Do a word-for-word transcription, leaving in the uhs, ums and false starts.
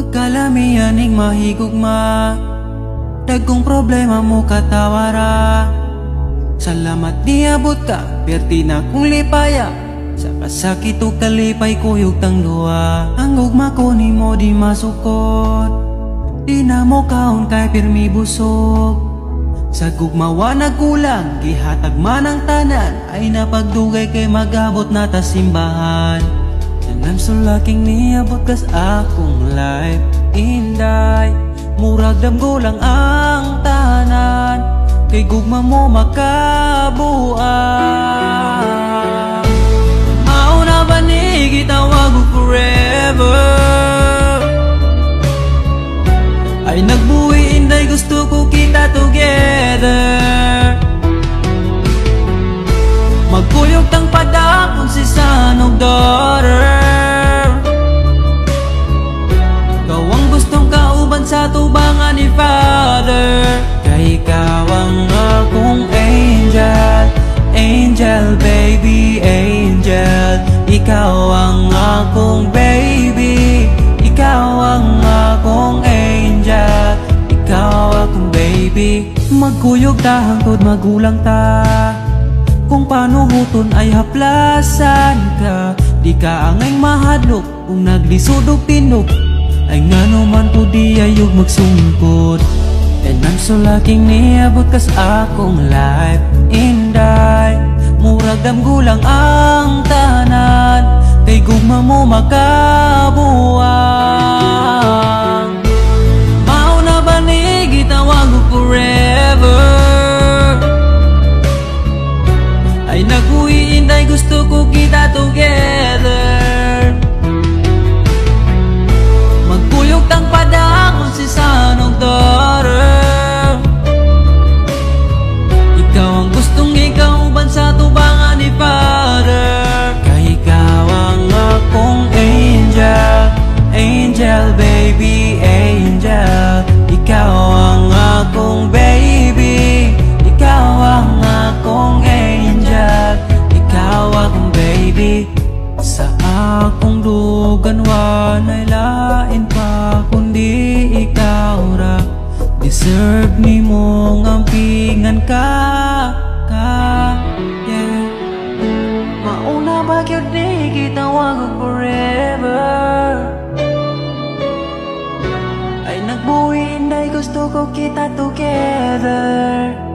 Pagkalamianing mahigugma, dagkong problema mo katawara. Salamat niabot ka, perti na kong lipaya. Sa kasakit o kalipay kuyog tang luwa. Ang ugma ko ni mo di masukot, di na mo kaon kay pirmi busog. Sa gugmawa nagkulang, gihatag man ang tanan. Ay napagdugay kay magabot na ta simbahan. Tanan sulaking niabot kas akong life inday. Murag damgo lang ang tanan, kay gugma mo makabuang. Mauna ba ni gitawag ko forever? Ay nagbuhi inday, gusto ko kita together. Magkuyog tang padakon si son of daughter. Kawang gustong kauban sa tubangan ni father. Kay ikaw ang akong angel, angel baby, angel. Ikaw ang akong baby, ikaw ang akong angel, ikaw akong baby. Magkuyog ta hangtod magulang ta, kung paano huton ay haplasan ka. Di ka angay mahadlok kung naglisod o pinok. Ay ngano man po di ayog magsungkot. And I'm so lucky niabot kas akong life inday. Murag damgulang ang tanan, kay gugma mo makabuang. Mauna ba ni gitawag ko forever? Ay nagbuhi inday, gusto ko kita together. Magkuyog tang padakon si son of daughter. Ikaw ang gustong ikauban sa tubangan ni father. Kay ikaw ang akong angel, angel baby, angel. Ikaw ang akong baby, ikaw ang akong angel, ikaw akong baby. Sa akong dugan wanay lain pa kundi ikaw ra. Deserve ni mong ampingan ka, ka, yeah. Mauna ba gyud di gitawag og forever? Ay nagbuhi inday, gusto ko kita together.